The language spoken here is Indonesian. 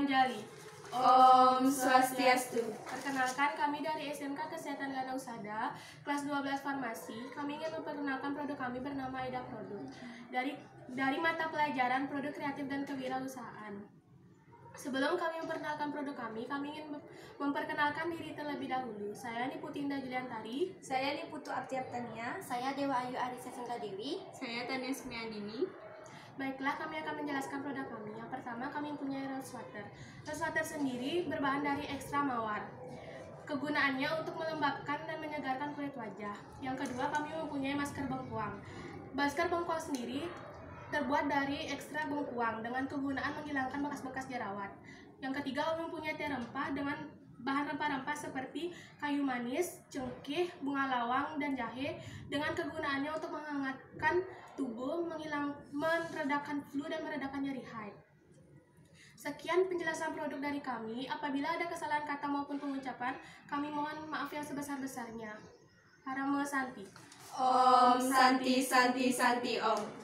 Anjali. Om Swastiastu. Perkenalkan, kami dari SMK Kesehatan Gana Usada, kelas 12 Farmasi. Kami ingin memperkenalkan produk kami bernama Aida Produk. Dari mata pelajaran Produk Kreatif dan Kewirausahaan. Sebelum kami memperkenalkan produk kami ingin memperkenalkan diri terlebih dahulu. Saya Niputinda Juliantari. Saya Niputu Artiaptania. Saya Dewa Ayu Arisa Sengkadewi. Saya Tania Sumiandini. Baiklah, kami akan menjelaskan produk kami. Yang pertama, kami punya rose water. Rose water sendiri berbahan dari ekstra mawar. Kegunaannya untuk melembabkan dan menyegarkan kulit wajah. Yang kedua, kami mempunyai masker bengkuang. Masker bengkuang sendiri terbuat dari ekstra bengkuang dengan kegunaan menghilangkan bekas-bekas jerawat. Yang ketiga, kami mempunyai teh rempah dengan bahan rempah-rempah seperti kayu manis, cengkeh, bunga lawang, dan jahe dengan kegunaannya untuk menghangatkan tubuh, meredakan flu, dan meredakan nyeri haid. Sekian penjelasan produk dari kami. Apabila ada kesalahan kata maupun pengucapan, kami mohon maaf yang sebesar-besarnya. Parame Santi. Om Santi Santi Santi Om.